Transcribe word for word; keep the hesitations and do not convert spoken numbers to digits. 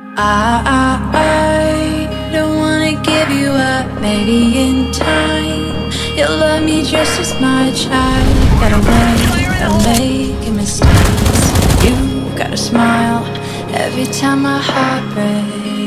I, I, I don't wanna give you up. Maybe in time you'll love me just as much. I got away, I'm making mistakes. You gotta smile every time my heart breaks.